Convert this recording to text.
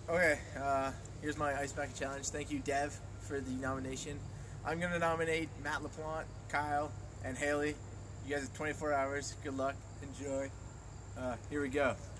Okay, here's my Ice Bucket challenge. Thank you, Dev, for the nomination. I'm going to nominate Matt LaPlante, Kyle, and Haley. You guys have 24 hours. Good luck. Enjoy. Here we go.